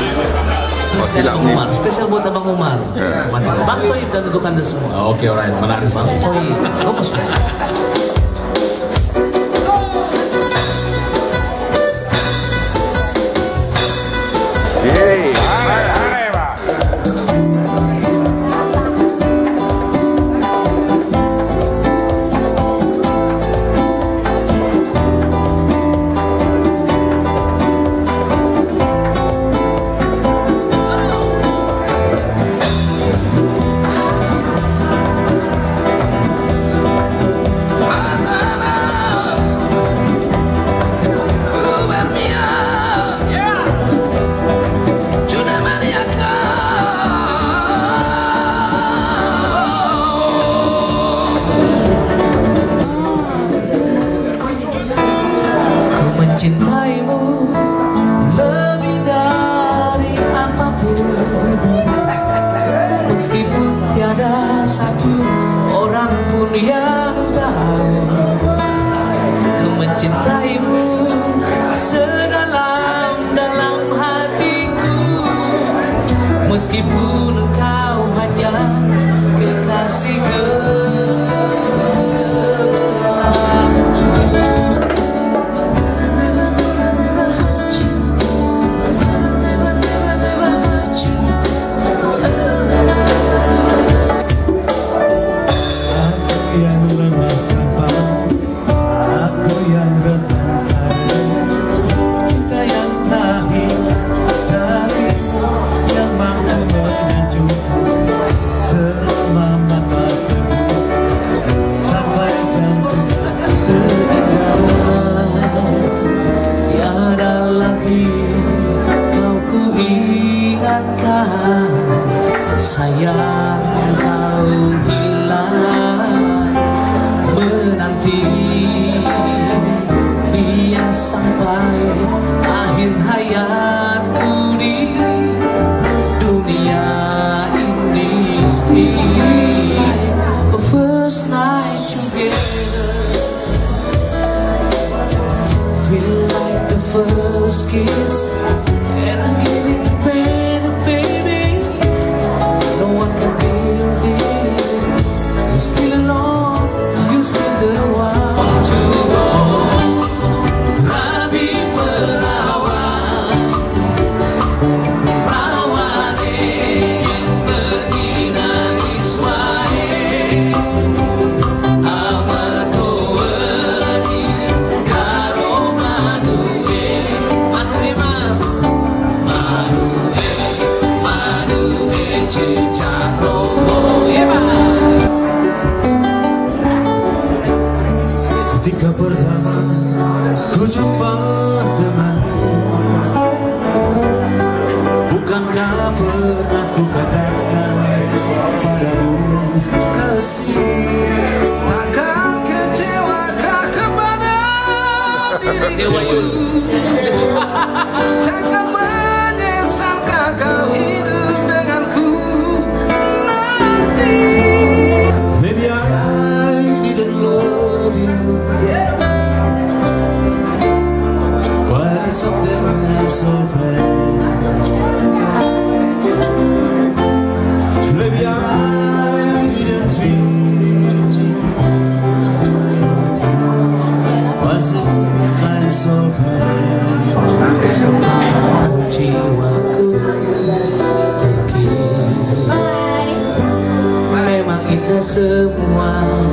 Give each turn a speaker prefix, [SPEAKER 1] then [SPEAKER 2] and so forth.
[SPEAKER 1] Abang Umar, spesial buat Abang Umar. Bang Toib dan untuk Anda semua.
[SPEAKER 2] Oke, alright, menarik banget.
[SPEAKER 1] Toib, Gomos.
[SPEAKER 3] Yeay.
[SPEAKER 1] Mencintaimu lebih dari apapun, meskipun tiada satu orang pun yang tahu. Ku mencintaimu sedalam-dalam hatiku, meskipun engkau hanya kekasihku. Sayang kau hilang menanti dia sampai akhir hayatku di dunia ini. Still first night together, feel like the first kiss, and I'm getting better, baby. No one can feel this. You're still alone, you're still the one to go. Rabi perawan, perawan yang menginani suai. Amar koweni karo manue mas, manue cicaro.
[SPEAKER 2] Ketika pertama ku jumpa denganmu, bukankah pernah ku katakan padamu kasih?
[SPEAKER 1] Takkan kecewakah kepada diriku, takkan menyesalkah kau hidup denganku nanti.
[SPEAKER 2] Maybe I didn't love you quite as something I so bad. Maybe I didn't treat you wasn't I so bad.
[SPEAKER 1] Semua jiwaku terkini, memang indah semua